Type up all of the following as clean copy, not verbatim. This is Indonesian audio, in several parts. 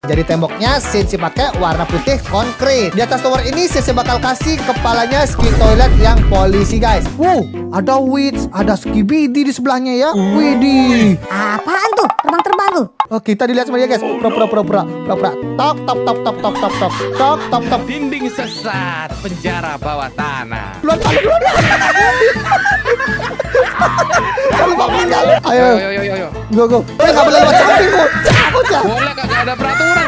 Jadi temboknya Sensei pakai warna putih konkret. Di atas tower ini Sensei bakal kasih kepalanya ski toilet yang polisi guys. Wow, ada Witch, ada Skibidi di sebelahnya ya. Widih. Apaan tuh? Terbang-terbang tuh. Oh, kita dilihat sama dia guys. Pura-pura. Tok tok tok tok tok tok tok tok tok tok. Dinding sesat, penjara bawah tanah. Keluar. Kalau mau tinggal. Ayo. Go. Nggak boleh lewat samping kok. Cabut ya. Boleh kagak ada peraturan.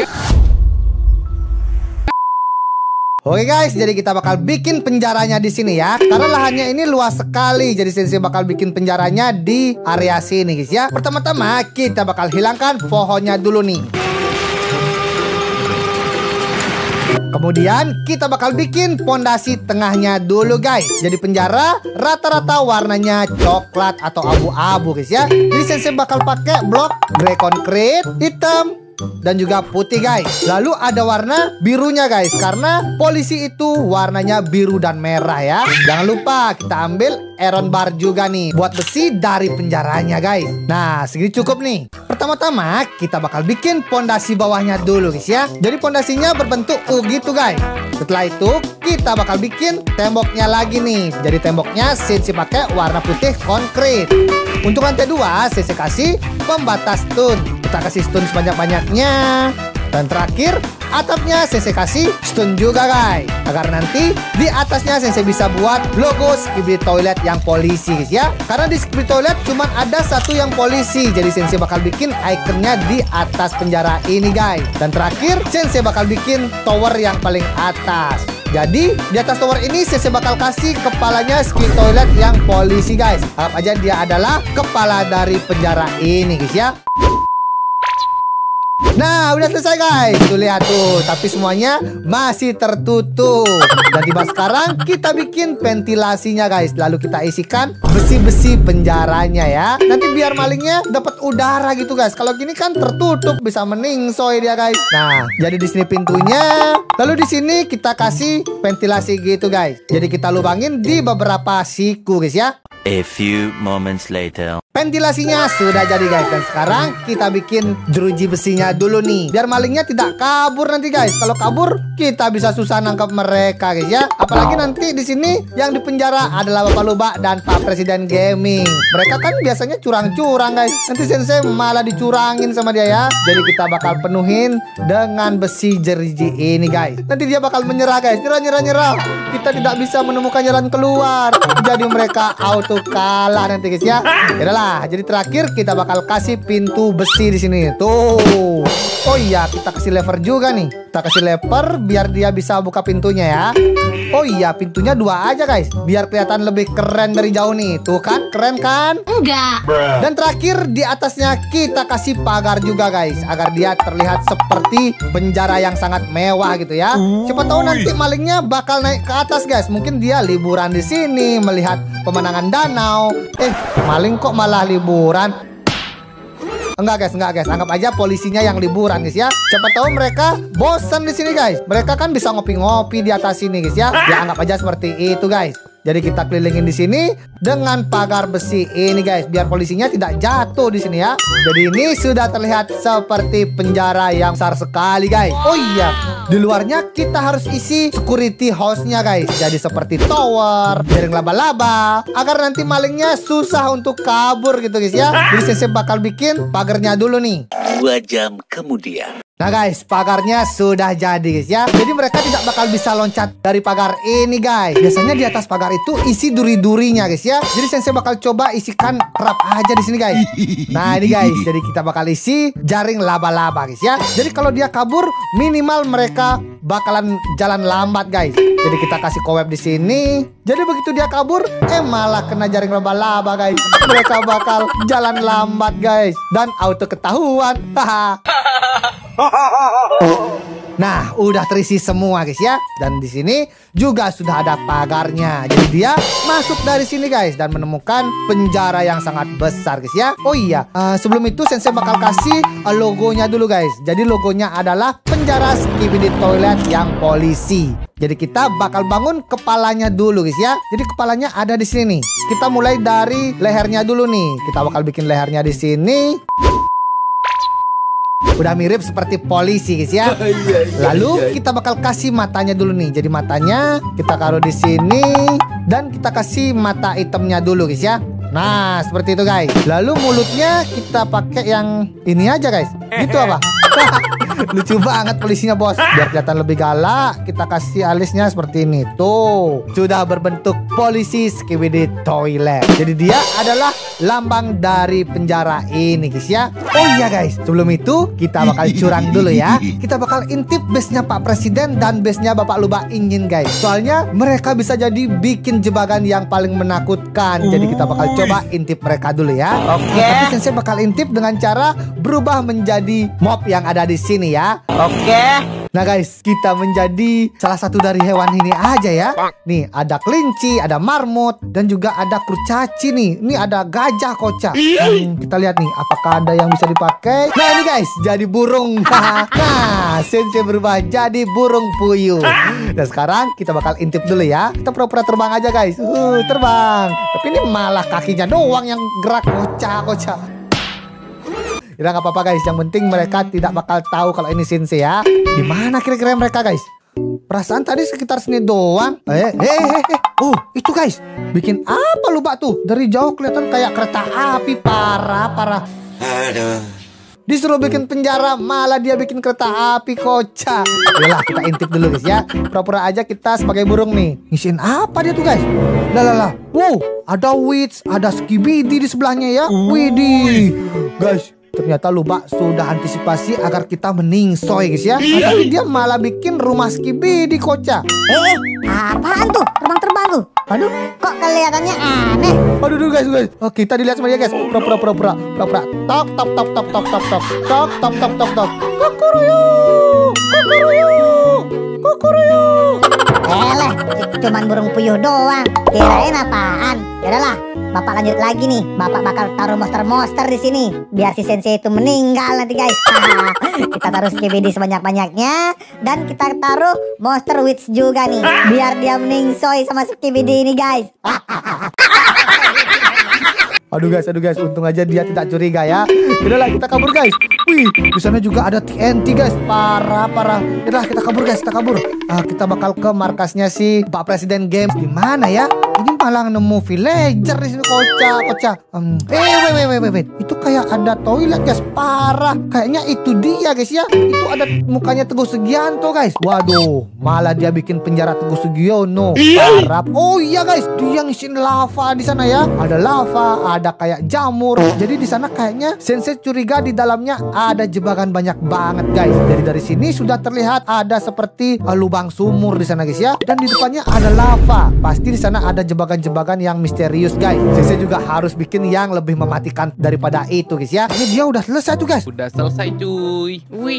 Oke guys, jadi kita bakal bikin penjaranya di sini ya. Karena lahannya ini luas sekali, jadi Sensei bakal bikin penjaranya di area sini guys ya. Pertama-tama kita bakal hilangkan pohonnya dulu nih. Kemudian kita bakal bikin pondasi tengahnya dulu guys. Jadi penjara rata-rata warnanya coklat atau abu-abu guys ya. Jadi Sensei bakal pakai blok grey concrete, hitam, dan juga putih guys. Lalu ada warna birunya guys, karena polisi itu warnanya biru dan merah ya. Jangan lupa kita ambil iron bar juga nih buat besi dari penjaranya guys. Nah segini cukup nih. Pertama-tama kita bakal bikin pondasi bawahnya dulu guys ya. Jadi pondasinya berbentuk U gitu guys. Setelah itu kita bakal bikin temboknya lagi nih. Jadi temboknya Sensei pakai warna putih konkret. Untuk lantai 2 Sensei kasih pembatas stone. Kita kasih stone sebanyak-banyaknya. Dan terakhir atapnya Sensei kasih stone juga guys, agar nanti di atasnya Sensei bisa buat logo Skibidi Toilet yang polisi guys ya. Karena di Skibidi Toilet cuma ada satu yang polisi, jadi Sensei bakal bikin ikonnya di atas penjara ini guys. Dan terakhir Sensei bakal bikin tower yang paling atas. Jadi di atas tower ini Sensei bakal kasih kepalanya Skibidi Toilet yang polisi guys. Anggap aja dia adalah kepala dari penjara ini guys ya. Nah udah selesai guys. Tuh lihat tuh, tapi semuanya masih tertutup. Dan tiba sekarang kita bikin ventilasinya guys. Lalu kita isikan besi-besi penjaranya ya. Nanti biar malingnya dapat udara gitu guys. Kalau gini kan tertutup, bisa meningsoy dia guys. Nah jadi di sini pintunya. Lalu di sini kita kasih ventilasi gitu guys. Jadi kita lubangin di beberapa siku guys ya. A few moments later. Ventilasinya sudah jadi guys. Dan sekarang kita bikin jeruji besinya dulu nih, biar malingnya tidak kabur nanti guys. Kalau kabur kita bisa susah nangkap mereka guys ya. Apalagi nanti di sini yang di penjara adalah Bapak Lubak dan Pak Presiden Gaming. Mereka kan biasanya curang-curang guys. Nanti Sensei malah dicurangin sama dia ya. Jadi kita bakal penuhin dengan besi jeruji ini guys. Nanti dia bakal menyerah guys. Nyerah. Kita tidak bisa menemukan jalan keluar. Jadi mereka auto kalah nanti guys ya. Yaudah, jadi terakhir kita bakal kasih pintu besi di sini. Tuh. Oh iya, kita kasih lever juga nih. Kita kasih lever biar dia bisa buka pintunya ya. Oh iya, pintunya 2 aja guys, biar kelihatan lebih keren dari jauh nih. Tuh kan, keren kan? Enggak. Dan terakhir di atasnya kita kasih pagar juga guys, agar dia terlihat seperti penjara yang sangat mewah gitu ya. Siapa tahu nanti malingnya bakal naik ke atas guys. Mungkin dia liburan di sini melihat pemandangan danau. Maling kok malah liburan? Enggak guys, anggap aja polisinya yang liburan guys ya. Siapa tahu mereka bosan di sini guys. Mereka kan bisa ngopi-ngopi di atas sini guys ya. Ya anggap aja seperti itu guys. Jadi kita kelilingin di sini dengan pagar besi ini guys, biar polisinya tidak jatuh di sini ya. Jadi ini sudah terlihat seperti penjara yang besar sekali guys. Oh iya, di luarnya kita harus isi security house-nya guys. Jadi seperti tower, jaring laba-laba, agar nanti malingnya susah untuk kabur gitu guys ya. Jadi Sensei bakal bikin pagarnya dulu nih. 2 jam kemudian. Nah guys, pagarnya sudah jadi guys ya. Jadi mereka tidak bakal bisa loncat dari pagar ini guys. Biasanya di atas pagar itu isi duri-durinya guys ya. Jadi Sensei bakal coba isikan rap aja di sini guys. Nah ini guys, jadi kita bakal isi jaring laba-laba guys ya. Jadi kalau dia kabur, minimal mereka bakalan jalan lambat guys. Jadi kita kasih koweb di sini. Jadi begitu dia kabur, malah kena jaring laba-laba guys. Mereka bakal jalan lambat guys, dan auto ketahuan. Haha. Nah, udah terisi semua guys ya. Dan di sini juga sudah ada pagarnya. Jadi dia masuk dari sini guys dan menemukan penjara yang sangat besar guys ya. Oh iya, sebelum itu Sensei bakal kasih logonya dulu guys. Jadi logonya adalah penjara Skibidi Toilet yang polisi. Jadi kita bakal bangun kepalanya dulu guys ya. Jadi kepalanya ada di sini nih. Kita mulai dari lehernya dulu nih. Kita bakal bikin lehernya di sini. Udah mirip seperti polisi guys ya. Lalu kita bakal kasih matanya dulu nih. Jadi matanya kita taruh di sini dan kita kasih mata hitamnya dulu guys ya. Nah, seperti itu guys. Lalu mulutnya kita pakai yang ini aja guys. Gitu apa? Lucu banget polisinya bos. Biar kelihatan lebih galak, kita kasih alisnya seperti ini. Tuh, sudah berbentuk polisi Skibidi Toilet. Jadi dia adalah lambang dari penjara ini guys ya. Oh iya guys, sebelum itu kita bakal curang dulu ya. Kita bakal intip base-nya Pak Presiden dan base-nya Bapak Lubak Injin guys. Soalnya mereka bisa jadi bikin jebakan yang paling menakutkan. Jadi kita bakal coba intip mereka dulu ya. Oke. Tapi Sensei bakal intip dengan cara berubah menjadi mob yang ada di sini ya. Oke. Nah guys, kita menjadi salah satu dari hewan ini aja ya. Nih ada kelinci, ada marmut, dan juga ada kurcaci nih. Ini ada gajah koca. Kita lihat nih, apakah ada yang bisa dipakai? Nah ini guys, jadi burung. Nah, Sensei berubah jadi burung puyuh. Dan sekarang kita bakal intip dulu ya. Kita pura-pura terbang aja guys. Terbang. Tapi ini malah kakinya doang yang gerak koca. Ya nggak apa-apa guys, yang penting mereka tidak bakal tahu kalau ini Sensei ya. Di mana kira-kira mereka guys? Perasaan tadi sekitar sini doang. Oh itu guys, bikin apa Lubak tuh? Dari jauh kelihatan kayak kereta api. Parah. Disuruh bikin penjara, malah dia bikin kereta api kocak. Yalah, kita intip dulu guys ya. Pura-pura aja kita sebagai burung nih. Ngisiin apa dia tuh guys? Lah. Wow, ada Witch, ada Skibidi di sebelahnya ya. Widih. Guys, ternyata Lubak sudah antisipasi agar kita meningsoy guys ya. Tapi dia malah bikin rumah Skibidi kocak. Apaan tuh? Terbang-terbang tuh. Aduh, Kok kelihatannya aneh? aduh guys. Oh, kita dilihat sama dia guys. Pura-pura. Tok. Kukuruyu. Cuman burung puyuh doang. Kirain apaan? Yaudahlah, Bapak lanjut lagi nih. Bapak bakal taruh monster di sini biar si Sensei itu meninggal nanti guys. Kita taruh Skibidi sebanyak-banyaknya dan kita taruh monster Witch juga nih biar dia meningsoy sama Skibidi ini guys. Aduh guys, untung aja dia tidak curiga ya. Udahlah, kita kabur guys. Wih, di sana juga ada TNT guys. Parah. Udah, kita kabur guys, kita bakal ke markasnya si Pak Presiden Games. Di mana ya? Ini malah nemu villager di sini kocak. Wait. Itu kayak ada toilet guys. Parah. Kayaknya itu dia guys ya. Itu ada mukanya Teguh Sugianto guys. Waduh, malah dia bikin penjara Teguh Sugiono. Parah. Oh iya guys, dia ngisiin lava di sana ya. Ada lava, ada kayak jamur. Jadi di sana kayaknya Sensei curiga di dalamnya ada jebakan banyak banget guys. Jadi dari sini sudah terlihat ada seperti lubang sumur di sana guys ya. Dan di depannya ada lava. Pasti di sana ada jebakan-jebakan yang misterius guys. Sensei juga harus bikin yang lebih mematikan daripada itu guys ya. Ini dia udah selesai tuh guys. Udah selesai cuy. Wih.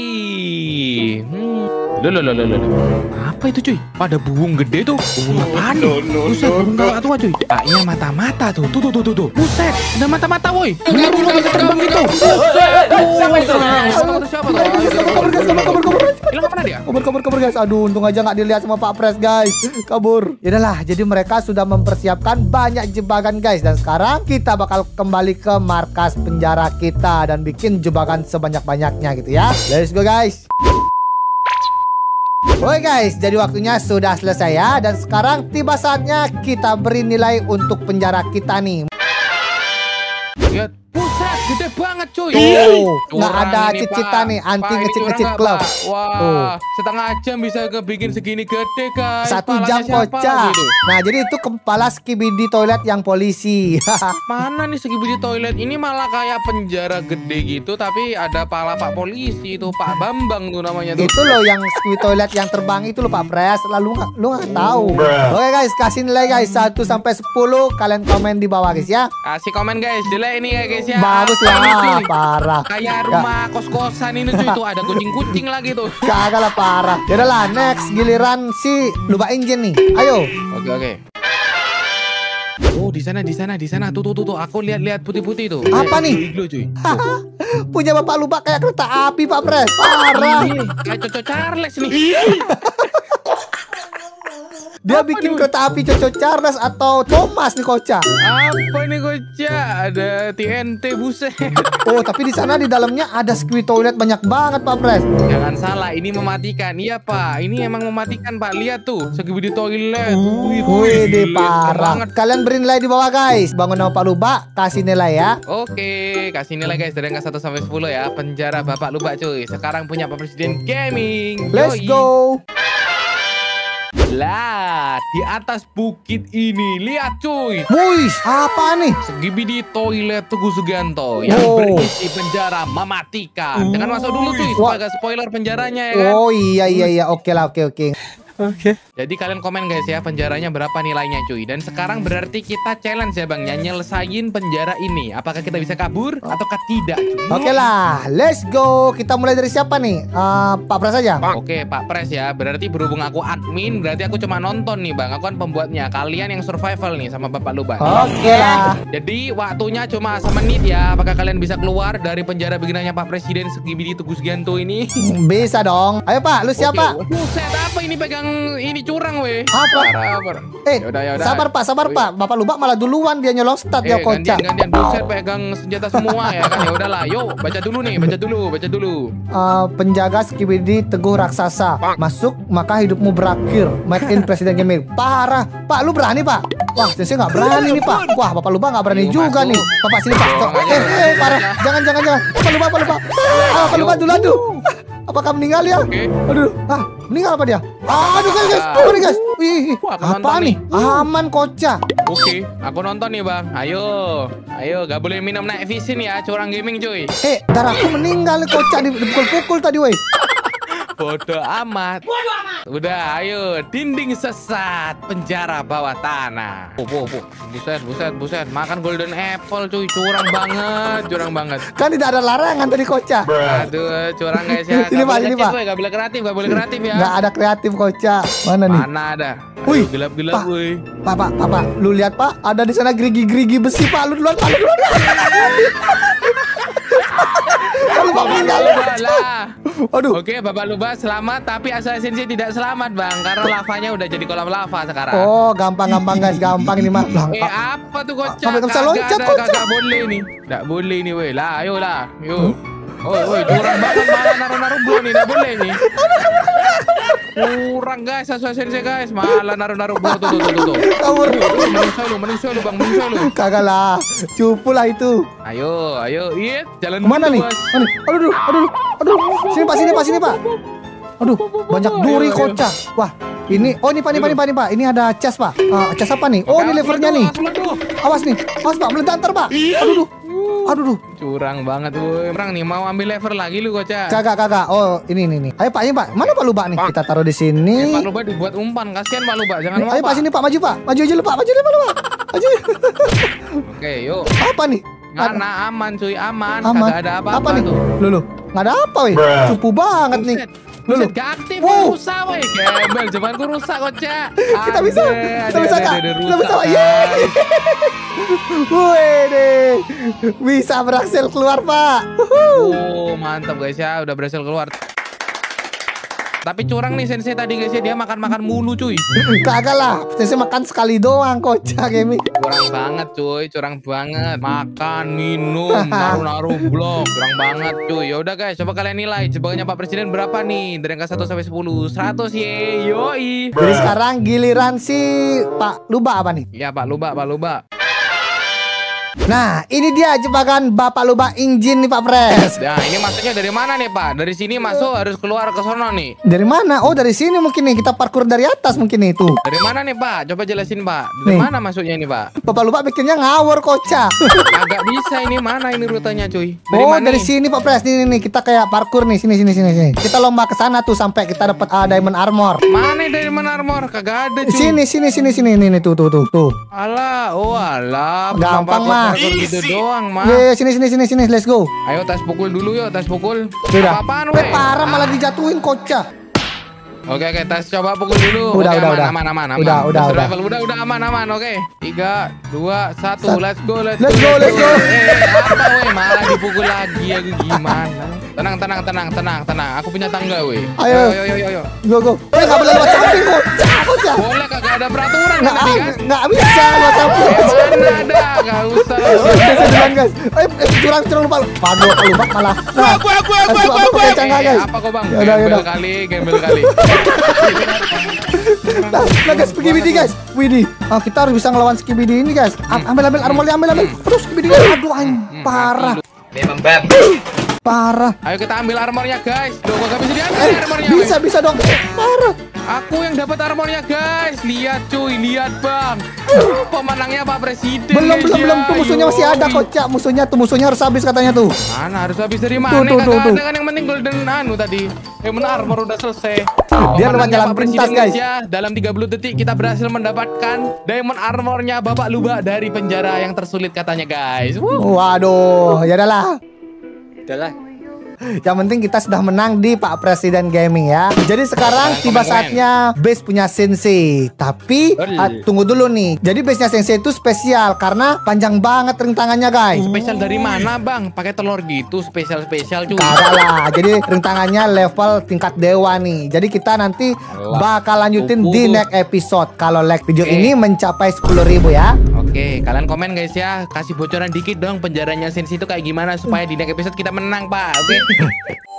Loh. Apa itu cuy? Ada burung gede tuh. Burung apaan? Buset, burung galak tua cuy. Kayaknya mata-mata tuh. Tuh. Buset, ada mata-mata woi. Burung bisa terbang gitu. Siapa itu? Siapa tuh? Hilang kemana dia? Kabur guys. Aduh, untung aja nggak dilihat sama Pak Pres guys. Kabur. Yaudahlah, jadi mereka sudah mempersiapkan banyak jebakan guys. Dan sekarang kita bakal kembali ke markas penjara kita dan bikin jebakan sebanyak-banyaknya gitu ya. Let's go guys. Oke guys, jadi waktunya sudah selesai ya. Dan sekarang tiba saatnya kita beri nilai untuk penjara kita nih. Lihat, buset, gede banget cuy. Nggak ada cicitan nih, anti ngecit-ngecit klub. Wah, setengah jam bisa bikin segini gede guys. 1 jam kocak. Nah, jadi itu kepala Skibidi Toilet yang polisi. Mana nih Skibidi Toilet? Ini malah kayak penjara gede gitu, tapi ada pala Pak Polisi itu, Pak Bambang tuh namanya tuh. Itu loh yang Skibidi Toilet yang terbang itu loh Pak Pres. Lalu lu nggak tahu. Oke guys, kasih nilai guys 1 sampai 10. Kalian komen di bawah guys ya. Kasih komen guys, nilai ini ya guys ya. Bagus lah, parah. Kayak rumah kos-kosan ini cuy, tuh ada kucing-kucing lagi tuh. Kagak lah, parah. Yaudah lah, next giliran si Lubak Injin nih. Ayo. Oke. Oh, di sana. Tuh. Aku lihat putih-putih tuh. Apa nih? Iglo cuy. Punya Bapak Lubak kayak kereta api Pak Pres. Parah. Kayak Coco Charles nih. Dia bikin kereta api Coco Charles atau Thomas nih kocak. Apa nih kocak? Kocak, ada TNT, buset. Oh, tapi di sana di dalamnya ada squid toilet banyak banget Pak Pres. Jangan salah, ini mematikan. Iya Pak, ini emang mematikan Pak. Lihat tuh, segede toilet. Wih, deh keren parah. banget. Kalian beri nilai di bawah guys. Bangun nama Pak Luba, kasih nilai ya. Oke, kasih nilai guys dari angka 1 sampai 10 ya. Penjara Bapak Luba cuy. Sekarang punya Pak Presiden Gaming. Let's Yoi. go. Lah, di atas bukit ini lihat cuy. Wih, apa nih? Segibidi toilet Teguh Sugianto yang Oh. berisi penjara mematikan. Jangan masuk dulu cuy, supaya gak spoiler penjaranya ya kan. Oh iya, oke lah, oke. Jadi kalian komen guys ya, penjaranya berapa nilainya cuy. Dan sekarang berarti kita challenge ya bang, nyelesain penjara ini. Apakah kita bisa kabur ataukah tidak cuy? Oke lah, let's go. Kita mulai dari siapa nih? Pak Pres aja. Oke Pak Pres ya, berarti berhubung aku admin, berarti aku cuma nonton nih bang. Aku kan pembuatnya, kalian yang survival nih sama Bapak Luba. Oke lah. Jadi waktunya cuma semenit ya. Apakah kalian bisa keluar dari penjara beginanya Pak Presiden Segibidi Teguh Sugianto ini? Bisa dong. Ayo Pak, lu siapa? Oke. Buset, apa ini pegang ini curang weh? Apa? Yaudah. Sabar Pak. Bapak Luba malah duluan dia nyolong stat ya kocak. Gantian buset pegang senjata semua ya kan. Ya udahlah, yuk baca dulu. Penjaga Skibidi Teguh Raksasa. Masuk maka hidupmu berakhir. Made in Presiden Gaming. Parah. Pak, lu berani Pak? Wah, saya nggak berani nih Pak. Wah, Bapak Luba nggak berani juga nih. Bapak sini Pak. Parah. Jangan. Bapak Luba. Bapak Luba dulu aduh. Apakah meninggal ya? Oke. Aduh, meninggal apa dia? Aduh guys. Ini guys. Wih, Wah, aku apa nonton nih? Aman kocak. Oke, aku nonton nih bang. Ayo, gak boleh minum naik visin ya, curang gaming cuy. Darahku meninggal nih kocak dipukul-pukul tadi woi. Bodoh amat. Udah, ayo, dinding sesat, penjara bawah tanah. Buset, makan golden apple cuy, curang banget. Kan tidak ada larangan tadi kocak. Aduh, curang guys ya. Sini, Pak, sini, Pak. Gak boleh kreatif ya. Nggak ada kreatif kocak. Mana nih? Mana ada? Wih, gelap-gelap Pak. woi. Pak, lu lihat Pak, ada di sana gerigi-gerigi besi Pak. Lu duluan. Kalau Pak meninggal. Lah. Aduh. Oke, Bapak Luba selamat, tapi Assassin sih tidak selamat bang, karena lavanya udah jadi kolam lava sekarang. Oh, gampang guys, gampang ini mah. Apa tuh kocak? Sampai nggak bisa loncat, kocak. Gak boleh nih. Gak boleh nih weh. Lah, ayo. Woi, curang banget malah naruh-naruh blok nih, gak boleh nih. Kurang guys, Assassin sih guys, malah naruh-naruh blok tuh. Kabur. Meningsoi lu bang. Kagak lah, cupu lah itu. Ayo, iya, jalan Kemana dulu, nih? Bos. Aduh. Sini Pak. Aduh, banyak duri ayo. kocak. Wah, ini Pak. Ini ada cas Pak. Cas apa nih? Oh, ini levernya nih. Awas Pak, meledak ntar Pak. Aduh. Curang banget woi. Orang nih mau ambil lever lagi lu kocak. Kagak. Oh, ini. Ayo Pak, ini Pak. Mana Pak Luba nih? Kita taruh di sini. Pak Luba dibuat umpan, kasihan Pak Luba, jangan Ayo Pak, sini Pak, maju Pak. Maju aja lu Pak, Pak Luba. Maju. Oke, yuk. Apa nih? Mana aman cuy, aman. Aman. Kagak ada apa-apa Apa nih? tuh. Loh. Nggak ada apa weh. Cupu banget nih. Buset, gak aktif, Wow. rusak weh. Gembel, jamanku rusak kocak. Kita bisa Kak. Kita bisa Pak. Yeay. Yeay. Wih deh. Bisa berhasil keluar Pak. Oh, mantap guys ya, udah berhasil keluar. Tapi curang nih Sensei tadi guys ya, dia makan mulu cuy. Kagak lah. Saya makan sekali doang kocak ini. Curang banget cuy, curang banget. Makan, minum, naruh blok, curang banget cuy. Ya udah guys, coba kalian nilai jebakannya Pak Presiden berapa nih? Dari angka 1 sampai 10. 100 ye. Yoi. Jadi sekarang giliran si Pak Luba apa nih? Ya Pak Luba. Nah, ini dia jebakan Bapak Luba Injin nih Pak Pres. Nah, ini masuknya dari mana nih Pak? Dari sini masuk harus keluar ke sono nih. Dari mana? Oh, dari sini mungkin nih. Kita parkur dari atas mungkin nih itu. Dari mana nih Pak? Coba jelasin Pak. Dari Nih. mana masuknya ini Pak? Bapak Luba bikinnya ngawur kocak. Agak bisa ini, mana ini rutenya cuy? Oh, mana dari nih? sini Pak Pres. Nih. Kita kayak parkur nih. Sini. Kita lomba ke sana tuh sampai kita dapat diamond armor. Mana dari mana armor? Kagak ada cuy. Sini. Nih, tuh. Alah, Gampang, mah. Gitu doang mah. Ye, sini. Let's go. Ayo tas pukul dulu yuk, tas pukul. Sudah. Apaan Weh, weh? parah malah dijatuhin kocak. Oke, tas coba pukul dulu. Udah. Aman. Udah. Survival. Udah aman. Oke. 3, 2, 1. Let's go. Let's go. Apa weh? Malah dipukul lagi ya, gimana? Tenang. Aku punya tangga, weh. Ayo. Ayo. Go. Nggak boleh lewat samping kok. Takut ya. Boleh kagak ada peraturan nanti kan? Nggak bisa lewat samping. Mana ada, nggak usah. Saya duluan guys. Curang lupa. Waduh, lupa malah. Nah, aku kencang guys. Apa kok bang? Yaudah. Gembel kali. Nah guys, Skibidi guys. Widih, kita harus bisa ngelawan Skibidi ini guys. Ambil armornya, ambil. Terus Skibidi. Aduh, parah. Memang bab. Parah. Ayo kita ambil armornya guys. Loh, kok gak bisa diambil armornya? Bisa dong. Parah. Aku yang dapat armornya guys. Lihat cuy, lihat bang. Pemenangnya Pak Presiden. Belum. Tuh musuhnya masih ada Yoi. kocak. Musuhnya harus habis katanya tuh. Mana harus habis dari mana? Tuh. Kagak ada kan yang penting golden tadi. Armor udah selesai. Dia lewat Pemenangnya jalan Pak pintas Presiden, guys. ya. Dalam 30 detik kita berhasil mendapatkan diamond armornya Bapak Luba dari penjara yang tersulit katanya guys. Waduh, ya udahlah. Udahlah. Yang penting kita sudah menang di Pak Presiden Gaming ya. Jadi sekarang tiba saatnya base punya Sensei. Tapi tunggu dulu nih. Jadi base-nya Sensei itu spesial karena panjang banget rintangannya guys. Spesial dari mana bang? Pakai telur gitu spesial cuy. Kagak lah. Jadi rintangannya level tingkat dewa nih. Jadi kita nanti bakal lanjutin di next episode. Kalau like video ini mencapai 10.000 ya. Oke, kalian komen guys ya. Kasih bocoran dikit dong penjaranya Sensei itu kayak gimana supaya di next episode kita menang pak. Oke.